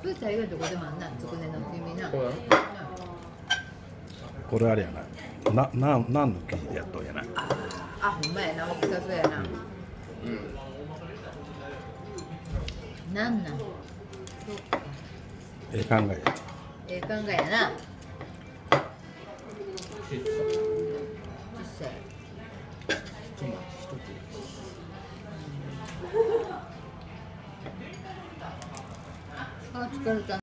プーチャー以外どこでもあんな、つくねの黄身な。 こうやろ。 これあれやな。何の生地でやっとんやな。 あ、ほんまやな、大きさそうやな。なんなん。そうか。 ええ考え。 ええ考えやな。 小実際。あ、疲れた。